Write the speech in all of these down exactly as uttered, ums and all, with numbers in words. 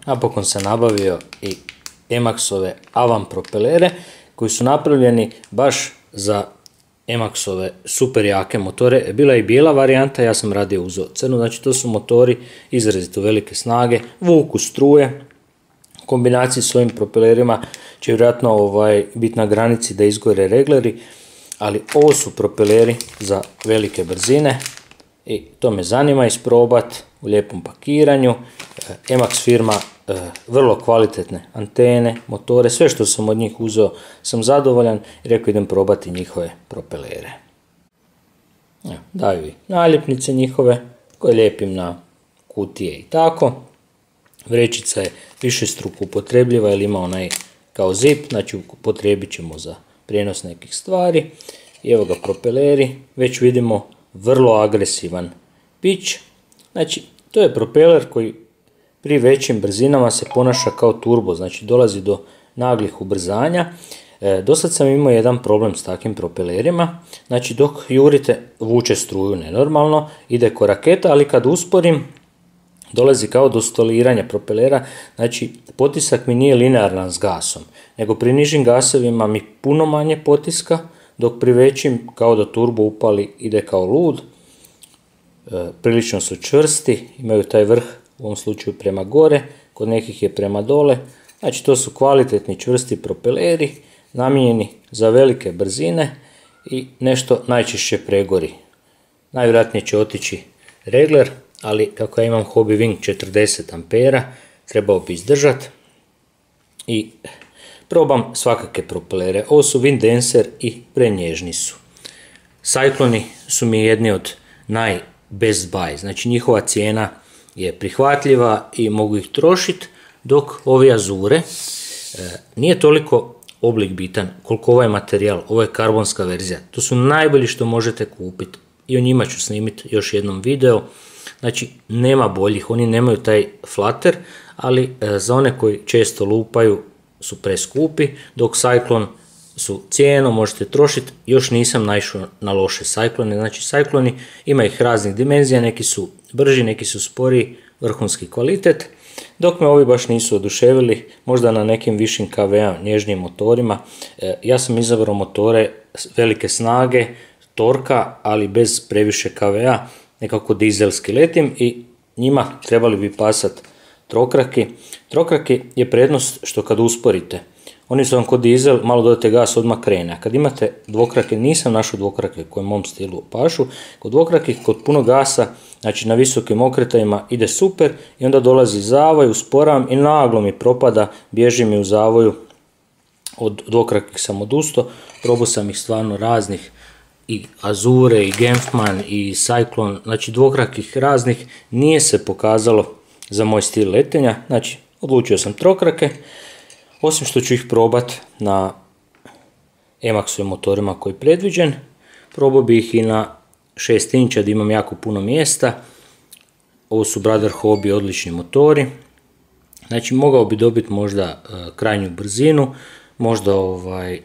Napokon sam nabavio i Emaxove Avan propelere koji su napravljeni baš za Emaxove super jake motore. Bila je i bijela varijanta, ja sam radio uzeo crnu, znači to su motori izrazito velike snage, vuku struje. U kombinaciji s ovim propelerima će vjerojatno ovaj, biti na granici da izgore regleri, ali ovo su propeleri za velike brzine i to me zanima isprobat u lijepom pakiranju. Emax firma, vrlo kvalitetne antene, motore, sve što sam od njih uzeo sam zadovoljan i rekao idem probati njihove propelere. Evo, daju i naljepnice njihove koje lijepim na kutije i tako. Vrećica je višestruko upotrebljiva jer ima onaj kao zip, znači upotrijebit ćemo za prijenos nekih stvari. I evo ga propeleri, već vidimo vrlo agresivan pič. Znači to je propeler koji pri većim brzinama se ponaša kao turbo, znači dolazi do naglih ubrzanja. E, dosad sam imao jedan problem s takvim propelerima, znači dok jurite vuče struju nenormalno, ide ko raketa, ali kad usporim dolazi kao do stoliranja propelera, znači potisak mi nije linearan s gasom, nego pri nižim gasovima mi puno manje potiska, dok pri većim kao da turbo upali ide kao lud. E, prilično su čvrsti, imaju taj vrh u ovom slučaju prema gore, kod nekih je prema dole, znači to su kvalitetni čvrsti propeleri, namijenjeni za velike brzine i nešto najčešće pregori. Najvjerojatnije će otići regler, ali kako ja imam Hobby Wing četrdeset ampera, trebao bi izdržati i probam svakake propelere. Ovo su Wind Dancer i prenježni su. Cycloni su mi jedni od naj best buy, znači njihova cijena je prihvatljiva i mogu ih trošiti, dok ovi Azure, e, nije toliko oblik bitan koliko ovaj materijal, ovo je karbonska verzija, to su najbolji što možete kupiti i o njima ću snimiti još jednom video. Znači nema boljih, oni nemaju taj flutter, ali e, za one koji često lupaju su preskupi, dok Cyclone su cijeno možete trošiti, još nisam naišao na loše Cyclone, znači Cycloni ima ih raznih dimenzija, neki su brži, neki su sporiji, vrhunski kvalitet, dok me ovi baš nisu oduševili, možda na nekim višim K V A nježnijim motorima. E, ja sam izabrao motore velike snage, torka, ali bez previše K V A, nekako dizelski letim i njima trebali bi pasati trokraki. Trokraki je prednost što kad usporite, oni su vam kod dizel, malo dodate gas, odmah krene. A kad imate dvokrake, nisam našao dvokrake koje mom stilu pašu, kod dvokrakih, kod puno gasa, znači na visokim okretajima ide super i onda dolazi zavoj, usporavam i naglo mi propada, bježi mi u zavoju, od dvokrakih sam odustao, probao sam ih stvarno raznih, i Azure, i Genfman, i Cyclone, znači dvokrakih raznih, nije se pokazalo za moj stil letenja, znači odlučio sam trokrake, osim što ću ih probat na Emaxovim motorima koji je predviđen, probao bi ih i na šest inča da imam jako puno mjesta. Ovo su Brother Hobby odlični motori, znači mogao bi dobiti možda uh, krajnju brzinu, možda ovaj,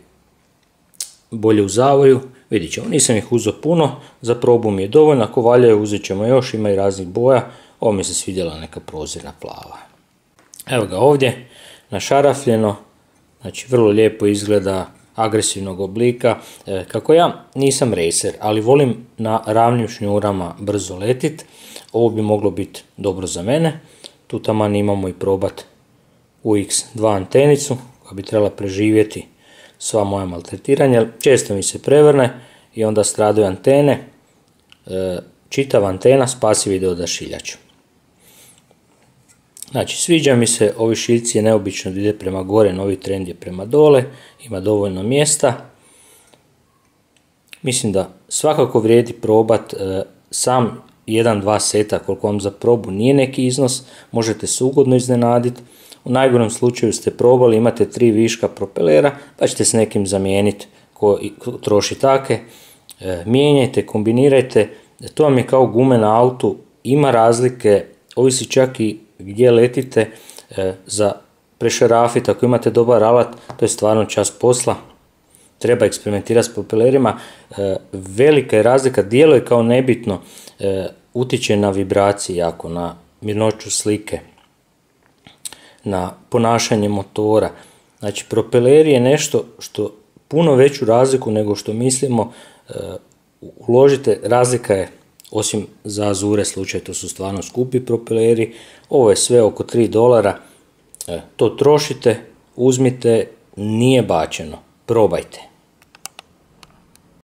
bolje u zavoju, vidit ćemo, nisam ih uzeo puno, za probu mi je dovoljno, ako valjaju uzet ćemo još, ima i raznih boja, ovo mi se svidjela neka prozirna plava. Evo ga ovdje, našarafljeno, znači vrlo lijepo izgleda, agresivnog oblika. E, kako ja nisam racer, ali volim na ravnim šnjurama brzo letit, ovo bi moglo biti dobro za mene. Tu taman imamo i probat U X dva antenicu koja bi trebala preživjeti sva moja maltretiranja. Često mi se prevrne i onda stradaju antene. E, čitava antena spasi video odašiljač. Znači sviđa mi se, ovi šiljci je neobično da ide prema gore, novi trend je prema dole, ima dovoljno mjesta. Mislim da svakako vrijedi probat, e, sam jedan dva seta koliko vam za probu nije neki iznos, možete se ugodno iznenaditi. U najgorem slučaju ste probali, imate tri viška propelera, pa ćete s nekim zamijeniti ko troši take. E, mijenjajte, kombinirajte, to vam je kao gume na autu, ima razlike, ovisi čak i gdje letite, e, za prešarafit, ako imate dobar alat, to je stvarno čas posla, treba eksperimentirati s propelerima, e, velika je razlika, djeluje kao nebitno, e, utječe na vibracije jako, na mirnoću slike. na ponašanje motora. Znači, propeler je nešto što puno veću razliku nego što mislimo uložite. Razlika je, osim za Azure slučaj, to su stvarno skupi propeleri, ovo je sve oko tri dolara, to trošite, uzmite, nije bačeno, probajte.